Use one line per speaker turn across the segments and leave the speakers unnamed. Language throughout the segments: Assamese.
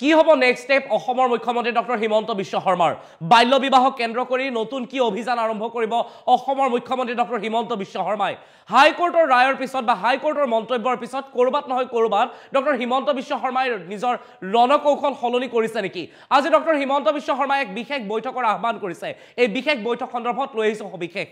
কি হ'ব নেক্সট স্টেপ অসমৰ মুখ্যমন্ত্ৰী ডক্টৰ হিমন্ত বিশ্ব শৰ্মাৰ বাল্য বিবাহক কেন্দ্ৰ কৰি নতুন কি অভিযান আৰম্ভ কৰিব অসমৰ মুখ্যমন্ত্ৰী ডক্টৰ হিমন্ত বিশ্ব শৰ্মাই হাইকোৰ্টৰ ৰায়ৰ পিছত বা হাইকোৰ্টৰ মন্তব্যৰ পিছত কৰবাত নহয় কৰবাত ডক্টৰ হিমন্ত বিশ্ব শৰ্মাই নিজৰ ৰণকৌশল সলনি কৰিছে নেকি আজি ডক্টৰ হিমন্ত বিশ্ব শৰ্মাই এক বিশেষ বৈঠকৰ আহ্বান কৰিছে এই বিশেষ বৈঠক সন্দৰ্ভত লৈ আহিছো সবিশেষ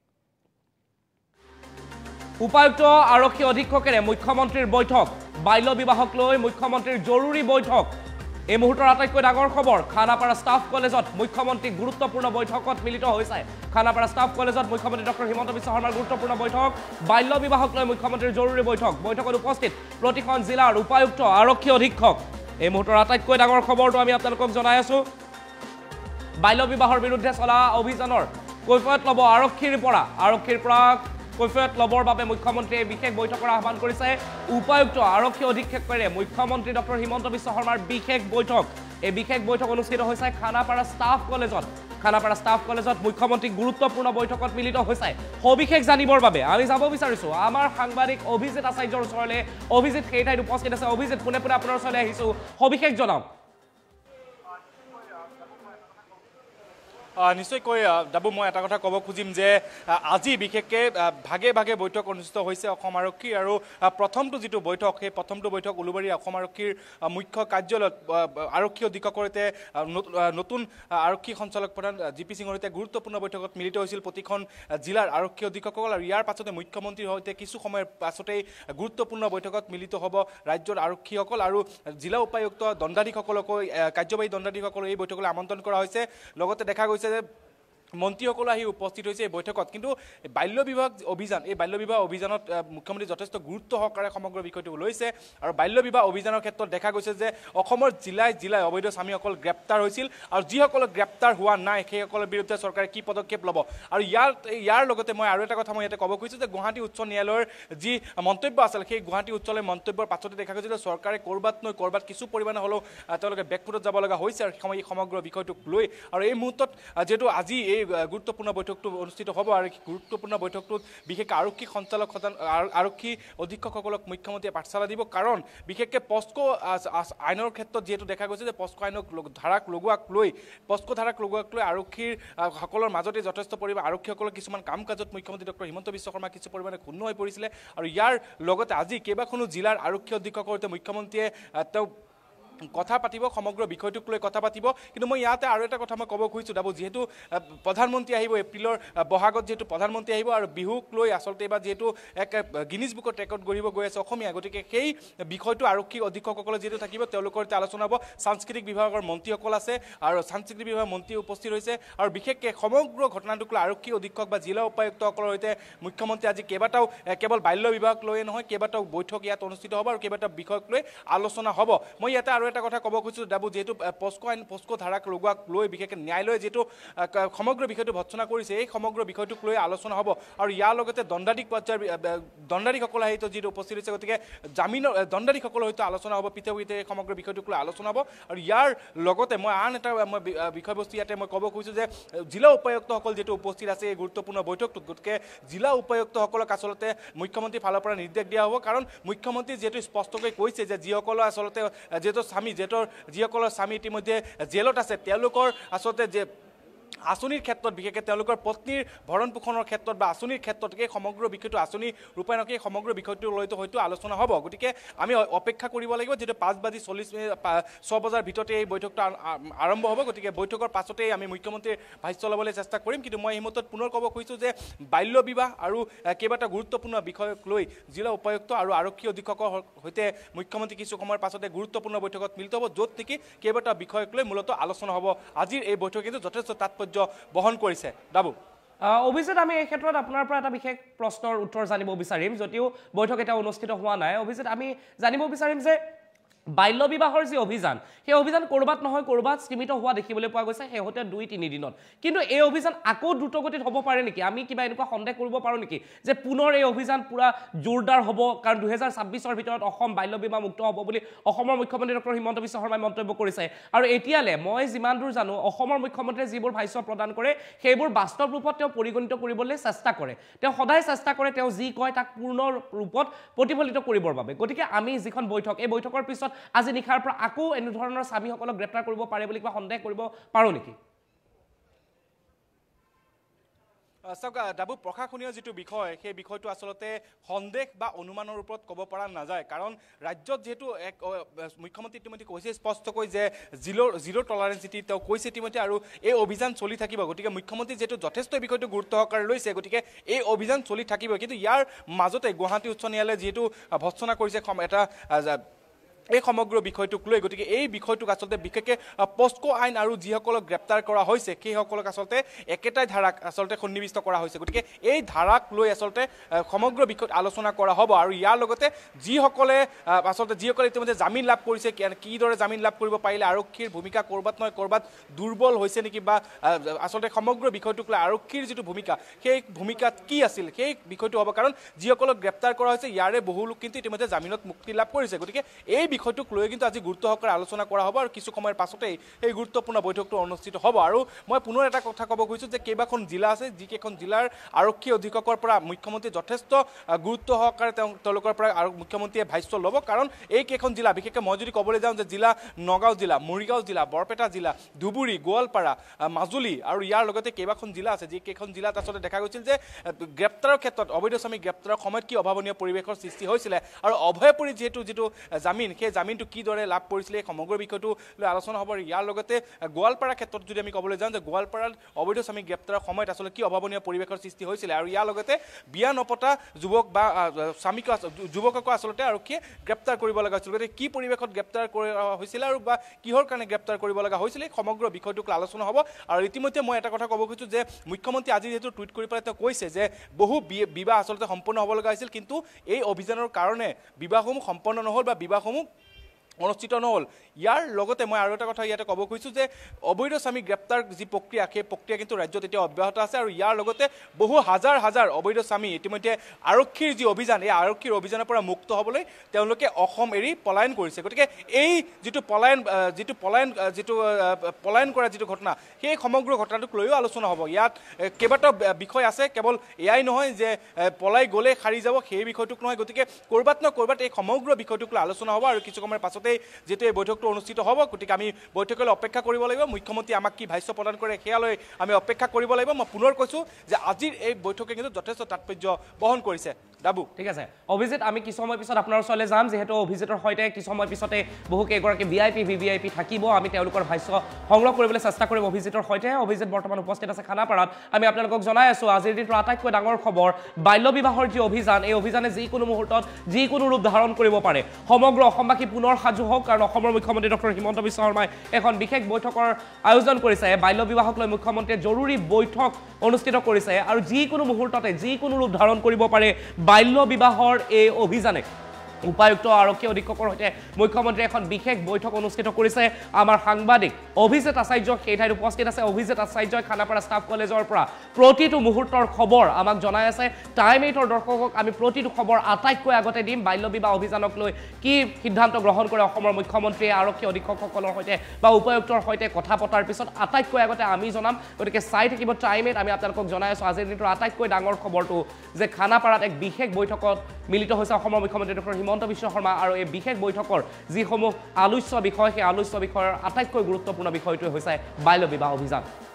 উপায়ুক্ত আৰক্ষী অধীক্ষকেৰে মুখ্যমন্ত্ৰীৰ বৈঠক বাল্য বিবাহক লৈ মুখ্যমন্ত্ৰীৰ জৰুৰী বৈঠক এই মুহূৰ্তৰ আটাইতকৈ ডাঙৰ খবৰ খানাপাৰা ষ্টাফ কলেজত মুখ্যমন্ত্ৰী গুৰুত্বপূৰ্ণ বৈঠকত মিলিত হৈছে খানাপাৰা ষ্টাফ কলেজত মুখ্যমন্ত্ৰী ডক্টৰ হিমন্ত বিশ্ব শৰ্মাৰ গুৰুত্বপূৰ্ণ বৈঠক বাল্য বিবাহক লৈ মুখ্যমন্ত্ৰীৰ জৰুৰী বৈঠকত উপস্থিত প্ৰতিখন জিলাৰ উপায়ুক্ত আৰক্ষী অধীক্ষক এই মুহূৰ্তৰ আটাইতকৈ ডাঙৰ খবৰটো আমি আপোনালোকক জনাই আছো বাল্য বিবাহৰ বিৰুদ্ধে চলা অভিযানৰ কৈফিয়ত ল'ব আৰক্ষীৰ পৰা কৈফিয়ত ল'বৰ বাবে মুখ্যমন্ত্ৰীয়ে বিশেষ বৈঠকৰ আহ্বান কৰিছে উপায়ুক্ত আৰক্ষী অধীক্ষকেৰে মুখ্যমন্ত্ৰী ডক্টৰ হিমন্ত বিশ্ব শৰ্মাৰ বিশেষ বৈঠক এই বিশেষ বৈঠক অনুষ্ঠিত হৈছে খানাপাৰা ষ্টাফ কলেজত মুখ্যমন্ত্ৰী গুৰুত্বপূৰ্ণ বৈঠকত মিলিত হৈছে সবিশেষ জানিবৰ বাবে আমি যাব বিচাৰিছো আমাৰ সাংবাদিক অভিজিত আচাৰ্যৰ ওচৰলৈ অভিজিত সেই ঠাইত উপস্থিত আছে অভিজিত পুনে আপোনাৰ ওচৰলৈ আহিছো সবিশেষ জনাওক
নিশ্চয়কৈ ডাবু মই এটা কথা ক'ব খুজিম যে আজি বিশেষকৈ ভাগে ভাগে বৈঠক অনুষ্ঠিত হৈছে অসম আৰক্ষী আৰু প্ৰথমটো যিটো বৈঠক সেই প্ৰথমটো বৈঠক উলুবাৰী অসম আৰক্ষীৰ মুখ্য কাৰ্যালয়ত আৰক্ষী অধীক্ষকৰ সৈতে নতুন আৰক্ষী সঞ্চালক প্ৰধান জিপি সিঙৰ সৈতে গুৰুত্বপূৰ্ণ বৈঠকত মিলিত হৈছিল প্ৰতিখন জিলাৰ আৰক্ষী অধীক্ষকসকল আৰু ইয়াৰ পাছতে মুখ্যমন্ত্ৰীৰ সৈতে কিছু সময়ৰ পাছতেই গুৰুত্বপূৰ্ণ বৈঠকত মিলিত হ'ব ৰাজ্যৰ আৰক্ষীসকল আৰু জিলা উপায়ুক্ত দণ্ডাধীশসকলকো কাৰ্যবাহী দণ্ডাধীশসকলক এই বৈঠকলৈ আমন্ত্ৰণ কৰা হৈছে লগতে দেখা গৈছে যে মন্ত্ৰীসকল আহি উপস্থিত হৈছে এই বৈঠকত কিন্তু বাল্য বিবাহ অভিযানত মুখ্যমন্ত্ৰী যথেষ্ট গুৰুত্ব সহকাৰে সমগ্ৰ বিষয়টো লৈছে আৰু বাল্য বিবাহ অভিযানৰ ক্ষেত্ৰত দেখা গৈছে যে অসমৰ জিলাই অবৈধ স্বামীসকল গ্ৰেপ্তাৰ হৈছিল আৰু যিসকল গ্ৰেপ্তাৰ হোৱা নাই সেইসকলৰ বিৰুদ্ধে চৰকাৰে কি পদক্ষেপ ল'ব আৰু ইয়াৰ লগতে মই আৰু এটা কথা মই ইয়াতে ক'ব খুজিছোঁ যে গুৱাহাটী উচ্চ ন্যায়ালয়ৰ যি মন্তব্য আছিল সেই গুৱাহাটী উচ্চ ন্যায়ালয়ৰ মন্তব্যৰ পাছতে দেখা গৈছে যে চৰকাৰে ক'ৰবাত কিছু পৰিমাণে হ'লেও তেওঁলোকে বেকফুটত যাব লগা হৈছে আৰু এই সমগ্ৰ বিষয়টোক লৈ আৰু এই মুহূৰ্তত যিহেতু আজি এই গুৰুত্বপূৰ্ণ বৈঠকটো অনুষ্ঠিত হ'ব আৰু গুৰুত্বপূৰ্ণ বৈঠকটোত বিশেষকৈ আৰক্ষী সঞ্চালক আৰক্ষী অধীক্ষকসকলক মুখ্যমন্ত্ৰীয়ে পাঠশালা দিব কাৰণ বিশেষকৈ পস্কো আইনৰ ক্ষেত্ৰত যিহেতু দেখা গৈছে যে পস্কো আইনক ধাৰাক লগোৱাক লৈ আৰক্ষীৰ সকলৰ মাজতে যথেষ্ট পৰিমাণ আৰক্ষীসকলৰ কিছুমান কাম কাজত মুখ্যমন্ত্ৰী ডক্টৰ হিমন্ত বিশ্ব শৰ্মা কিছু পৰিমাণে ক্ষুণ্ণ হৈ পৰিছিলে আৰু ইয়াৰ লগতে আজি কেইবাখনো জিলাৰ আৰক্ষী অধীক্ষকৰ সৈতে মুখ্যমন্ত্ৰীয়ে তেওঁ কথা পাতিব সমগ্ৰ বিষয়টোক লৈ কথা পাতিব কিন্তু মই ইয়াতে আৰু এটা কথা মই ক'ব খুজিছোঁ ডাবু যিহেতু প্ৰধানমন্ত্ৰী আহিব এপ্ৰিলৰ বহাগত যিহেতু প্ৰধানমন্ত্ৰী আহিব আৰু বিহুক লৈ আচলতে এইবাৰ যিহেতু এক গিনিজ বুকত ৰেকৰ্ড গঢ়িব গৈ আছে অসমীয়া গতিকে সেই বিষয়টো আৰক্ষী অধীক্ষকসকলে যিহেতু থাকিব তেওঁলোকৰ সৈতে আলোচনা হ'ব সাংস্কৃতিক বিভাগৰ মন্ত্ৰীসকল আছে আৰু সাংস্কৃতিক বিভাগৰ মন্ত্ৰী উপস্থিত হৈছে আৰু বিশেষকৈ সমগ্ৰ ঘটনাটোক লৈ আৰক্ষী অধীক্ষক বা জিলা উপায়ুক্তসকলৰ সৈতে মুখ্যমন্ত্ৰী আজি কেইবাটাও কেৱল বাল্য বিবাহক লৈয়ে নহয় কেইবাটাও বৈঠক ইয়াত অনুষ্ঠিত হ'ব আৰু কেইবাটাও বিষয়ক লৈ আলোচনা হ'ব মই ইয়াতে আৰু এটা কথা ক'ব খুজিছোঁ ডাবু যিহেতু পস্কো ধাৰাক লগোৱাক লৈ বিশেষকৈ ন্যায়ালয়ে যিটো সমগ্ৰ বিষয়টো ভৎসনা কৰিছে এই সমগ্ৰ বিষয়টোক লৈ আলোচনা হ'ব আৰু ইয়াৰ লগতে দণ্ডাধীশসকলৰ সৈতে যিটো উপস্থিত হৈছে গতিকে জামিনৰ দণ্ডাধীশসকলৰ সৈতে আলোচনা হ'ব পৃথক এই সমগ্ৰ বিষয়টোক লৈ আলোচনা হ'ব আৰু ইয়াৰ লগতে মই আন এটা বিষয়বস্তু ইয়াতে মই ক'ব খুজিছোঁ যে জিলা উপায়ুক্তসকল যিটো উপস্থিত আছে এই গুৰুত্বপূৰ্ণ বৈঠকটোত গতিকে জিলা উপায়ুক্তসকলক আচলতে মুখ্যমন্ত্ৰীৰ ফালৰ পৰা নিৰ্দেশ দিয়া হ'ব কাৰণ মুখ্যমন্ত্ৰী যিহেতু স্পষ্টকৈ কৈছে যে যিসকলৰ আচলতে যিসকলৰ স্বামী ইতিমধ্যে জেলত আছে তেওঁলোকৰ আচলতে যে আঁচনিৰ ক্ষেত্ৰত বিশেষকৈ তেওঁলোকৰ পত্নীৰ ভৰণ পোষণৰ ক্ষেত্ৰত বা আঁচনিৰ ক্ষেত্ৰত এই সমগ্ৰ বিষয়টো আঁচনি ৰূপায়ণক এই সমগ্ৰ বিষয়টো লৈতো হয়তো আলোচনা হ'ব গতিকে আমি অপেক্ষা কৰিব লাগিব যিহেতু 5:40 বজাৰ ভিতৰতে এই বৈঠকটো আৰম্ভ হ'ব গতিকে বৈঠকৰ পাছতেই আমি মুখ্যমন্ত্ৰীৰ ভাষ্য ল'বলৈ চেষ্টা কৰিম কিন্তু মই এই মুহূৰ্তত পুনৰ ক'ব খুজিছোঁ যে বাল্য বিবাহ আৰু কেইবাটা গুৰুত্বপূৰ্ণ বিষয়ক লৈ জিলা উপায়ুক্ত আৰু আৰক্ষী অধীক্ষকৰ সৈতে মুখ্যমন্ত্ৰী কিছু সময়ৰ পাছতে গুৰুত্বপূৰ্ণ বৈঠকত মিলিত হ'ব য'ত নেকি কেইবাটা বিষয়ক লৈ মূলতঃ আলোচনা হ'ব আজিৰ এই বৈঠকে কিন্তু যথেষ্ট তাৎপৰ্য বহন কৰিছে ডাবু
অভিজিত আমি এই ক্ষেত্ৰত আপোনাৰ পৰা এটা বিশেষ প্ৰশ্নৰ উত্তৰ জানিব বিচাৰিম যদিও বৈঠক এটা অনুষ্ঠিত হোৱা নাই অভিজিত আমি জানিব বিচাৰিম যে বাল্য বিবাহৰ যি অভিযান সেই অভিযান কৰবাত নহয় কৰবাত সীমিত হোৱা দেখিবলৈ পোৱা গৈছে শেহতীয়া 2-3 দিনত কিন্তু এই অভিযান আকৌ দ্ৰুতগতিত হ'ব পাৰে নেকি আমি কিবা এনেকুৱা সন্দেহ কৰিব পাৰোঁ নেকি যে পুনৰ এই অভিযান পুৰা জোৰদাৰ হ'ব কাৰণ 2026ৰ ভিতৰত অসম বাল্য বিবাহ মুক্ত হ'ব বুলি অসমৰ মুখ্যমন্ত্ৰী ডক্টৰ হিমন্ত বিশ্ব শৰ্মাই মন্তব্য কৰিছে আৰু এতিয়ালে মই যিমান দূৰ জানো অসমৰ মুখ্যমন্ত্ৰীয়ে যিবোৰ ভাষ্য প্ৰদান কৰে সেইবোৰ বাস্তৱ ৰূপত তেওঁ পৰিগণিত কৰিবলৈ চেষ্টা কৰে তেওঁ সদায় চেষ্টা কৰে তেওঁ যি কয় তাক পূৰ্ণ ৰূপত প্ৰতিফলিত কৰিবৰ বাবে গতিকে আমি যিখন বৈঠক এই বৈঠকৰ পিছত আজি নিশাৰ পৰা আকৌ এনে ধৰণৰ স্বামীসকলক গ্ৰেপ্তাৰ কৰিব পাৰে বুলি কিবা সন্দেহ কৰিব পাৰো নেকি
চাওক ডাবু প্ৰশাসনীয় যিটো বিষয় সেই বিষয়টো আচলতে সন্দেহ বা অনুমানৰ ওপৰত ক'ব পৰা নাযায় কাৰণ ৰাজ্যত যেহেতু এক মুখ্যমন্ত্ৰী ইতিমধ্যে কৈছে স্পষ্টকৈ যে জিৰ' টলাৰেঞ্চ যিটো তেওঁ কৈছে ইতিমধ্যে আৰু এই অভিযান চলি থাকিব গতিকে মুখ্যমন্ত্ৰী যেহেতু যথেষ্ট বিষয়টো গুৰুত্ব সহকাৰে লৈছে গতিকে এই অভিযান চলি থাকিব কিন্তু ইয়াৰ মাজতে গুৱাহাটী উচ্চ ন্যায়ালয়ে যিহেতু ভৰ্ৎসনা কৰিছে এটা এই সমগ্ৰ বিষয়টোক লৈ গতিকে এই বিষয়টোক আচলতে বিশেষকৈ পস্কো আইন আৰু যিসকলক গ্ৰেপ্তাৰ কৰা হৈছে সেইসকলক আচলতে একেটাই ধাৰাক আচলতে সন্নিৱিষ্ট কৰা হৈছে গতিকে এই ধাৰাক লৈ আচলতে সমগ্ৰ বিষয়ত আলোচনা কৰা হ'ব আৰু ইয়াৰ লগতে যিসকলে ইতিমধ্যে জামিন লাভ কৰিছে কিদৰে জামিন লাভ কৰিব পাৰিলে আৰক্ষীৰ ভূমিকা ক'ৰবাত নহয় ক'ৰবাত দুৰ্বল হৈছে নেকি বা আচলতে সমগ্ৰ বিষয়টোক লৈ আৰক্ষীৰ যিটো ভূমিকা সেই ভূমিকাত কি আছিল সেই বিষয়টো হ'ব কাৰণ যিসকলক গ্ৰেপ্তাৰ কৰা হৈছে ইয়াৰে বহু লোক কিন্তু ইতিমধ্যে জামিনত মুক্তি লাভ কৰিছে গতিকে এই বিষয়টোক লৈ কিন্তু আজি গুৰুত্ব সহকাৰে আলোচনা কৰা হ'ব আৰু কিছু সময়ৰ পাছতেই এই গুৰুত্বপূৰ্ণ বৈঠকটো অনুষ্ঠিত হ'ব আৰু মই পুনৰ এটা কথা ক'ব খুজিছোঁ যে কেইবাখন জিলা আছে যিকেইখন জিলাৰ আৰক্ষী অধীক্ষকৰ পৰা মুখ্যমন্ত্ৰীয়ে যথেষ্ট গুৰুত্ব সহকাৰে তেওঁলোকৰ পৰা আৰু মুখ্যমন্ত্ৰীয়ে ভাষ্য ল'ব কাৰণ এইকেইখন জিলা বিশেষকৈ মই যদি ক'বলৈ যাওঁ যে জিলা নগাঁও জিলা মৰিগাঁও জিলা বৰপেটা জিলা ধুবুৰী গোৱালপাৰা মাজুলী আৰু ইয়াৰ লগতে কেইবাখন জিলা আছে যিকেইখন জিলাত আচলতে দেখা গৈছিল যে গ্ৰেপ্তাৰৰ ক্ষেত্ৰত অবৈধ স্বামী গ্ৰেপ্তাৰৰ সময়ত কি অভাৱনীয় পৰিৱেশৰ সৃষ্টি হৈছিলে আৰু অভয়পুৰী যিটো জামিন সেই জামিনটো কিদৰে লাভ কৰিছিলে এই সমগ্ৰ বিষয়টো লৈ আলোচনা হ'ব ইয়াৰ লগতে গোৱালপাৰা ক্ষেত্ৰত যদি আমি ক'বলৈ যাওঁ যে গোৱালপাৰাত অবৈধ স্বামী গ্ৰেপ্তাৰৰ সময়ত আচলতে কি অভাৱনীয় পৰিৱেশৰ সৃষ্টি হৈছিলে আৰু ইয়াৰ লগতে বিয়া নপতা যুৱক বা যুৱককো আচলতে আৰক্ষীয়ে গ্ৰেপ্তাৰ কৰিব লগা হৈছিল গতিকে কি পৰিৱেশত গ্ৰেপ্তাৰ কৰা হৈছিলে আৰু বা কিহৰ কাৰণে গ্ৰেপ্তাৰ কৰিব লগা হৈছিলে সমগ্ৰ বিষয়টোক আলোচনা হ'ব আৰু ইতিমধ্যে মই এটা কথা ক'ব খুজিছোঁ যে মুখ্যমন্ত্ৰী আজি যিহেতু টুইট কৰি পেলাই তেওঁ কৈছে যে বহু বিবাহ আচলতে সম্পূৰ্ণ হ'ব লগা হৈছিল কিন্তু এই অভিযানৰ কাৰণে বিবাহসমূহ সম্পন্ন নহ'ল বা বিবাহসমূহ অনুষ্ঠিত নহ'ল ইয়াৰ লগতে মই আৰু এটা কথা ইয়াতে ক'ব খুজিছোঁ যে অবৈধ স্বামী গ্ৰেপ্তাৰ যি প্ৰক্ৰিয়া সেই প্ৰক্ৰিয়া কিন্তু ৰাজ্যত এতিয়া অব্যাহত আছে আৰু ইয়াৰ লগতে বহু হাজাৰ হাজাৰ অবৈধ স্বামী ইতিমধ্যে আৰক্ষীৰ যি অভিযান এই আৰক্ষীৰ অভিযানৰ পৰা মুক্ত হ'বলৈ তেওঁলোকে অসম এৰি পলায়ন কৰিছে গতিকে এই যিটো পলায়ন কৰা যিটো ঘটনা সেই সমগ্ৰ ঘটনাটোক লৈও আলোচনা হ'ব ইয়াত কেইবাটাও বিষয় আছে কেৱল এয়াই নহয় যে পলাই গ'লে সাৰি যাব সেই বিষয়টোক নহয় গতিকে ক'ৰবাত ন ক'ৰবাত এই সমগ্ৰ বিষয়টোক লৈ আলোচনা হ'ব আৰু কিছু সময়ৰ পাছতে যেটো এই বৈঠকটো অনুষ্ঠিত হ'ব গতিকে আমি বৈঠকলৈ অপেক্ষা কৰিব লাগিব মুখ্যমন্ত্ৰী আমাক কি ভাষ্য প্ৰদান কৰে সেয়ালৈ আমি অপেক্ষা কৰিব লাগিব মই পুনৰ কৈছোঁ যে আজিৰ এই বৈঠকে কিন্তু যথেষ্ট তাৎপৰ্য বহন কৰিছে ডাবু
ঠিক আছে অভিজিত আমি কিছু সময় পিছত আপোনাৰ ওচৰলৈ যাম যেহেতু অভিজিতৰ সৈতে কিছু সময় পিছতে বহু কেইগৰাকী ভিভিআইপি থাকিব আমি তেওঁলোকৰ ভাষ্য সংগ্ৰহ কৰিবলৈ চেষ্টা কৰিম অভিজিতৰ সৈতে অভিজিত বৰ্তমান উপস্থিত আছে খানাপাৰাত আমি আপোনালোকক জনাই আছোঁ আজিৰ দিনটোৰ আটাইতকৈ ডাঙৰ খবৰ বাল্য বিবাহৰ যি অভিযান এই অভিযানে যিকোনো মুহূৰ্তত যিকোনো ৰূপ ধাৰণ কৰিব পাৰে সমগ্ৰ অসমবাসী পুনৰ সাজু হওক কাৰণ অসমৰ মুখ্যমন্ত্ৰী ডক্টৰ হিমন্ত বিশ্ব শৰ্মাই এখন বিশেষ বৈঠকৰ আয়োজন কৰিছে বাল্য বিবাহক লৈ মুখ্যমন্ত্ৰীয়ে জৰুৰী বৈঠক অনুষ্ঠিত কৰিছে আৰু যিকোনো মুহূৰ্ততে যিকোনো ৰূপ ধাৰণ কৰিব পাৰে বাল্য বিবাহৰ এই অভিযানে উপায়ুক্ত আৰক্ষী অধীক্ষকৰ সৈতে মুখ্যমন্ত্ৰীয়ে এখন বিশেষ বৈঠক অনুষ্ঠিত কৰিছে আমাৰ সাংবাদিক অভিজিত আচাৰ্য সেই ঠাইত উপস্থিত আছে অভিজিত আচাৰ্যই খানাপাৰা ষ্টাফ কলেজৰ পৰা প্ৰতিটো মুহূৰ্তৰ খবৰ আমাক জনাই আছে টাইম 8ৰ দৰ্শকক আমি প্ৰতিটো খবৰ আটাইতকৈ আগতে দিম বাল্য বিবাহ অভিযানক লৈ কি সিদ্ধান্ত গ্ৰহণ কৰে অসমৰ মুখ্যমন্ত্ৰীয়ে আৰক্ষী অধীক্ষকসকলৰ সৈতে বা উপায়ুক্তৰ সৈতে কথা পতাৰ পিছত আটাইতকৈ আগতে আমি জনাম গতিকে চাই থাকিব টাইম 8 আমি আপোনালোকক জনাই আছোঁ আজিৰ দিনটোৰ আটাইতকৈ ডাঙৰ খবৰটো যে খানাপাৰাত এক বিশেষ বৈঠকত মিলিত হৈছে অসমৰ মুখ্যমন্ত্ৰী ডক্টৰ হিমন্ত বিশ্ব শৰ্মা আৰু এই বিশেষ বৈঠকৰ যিসমূহ আলোচ্য বিষয় সেই আলোচ্য বিষয়ৰ আটাইতকৈ গুৰুত্বপূৰ্ণ বিষয়টোৱে হৈছে বাল্য বিবাহ অভিযান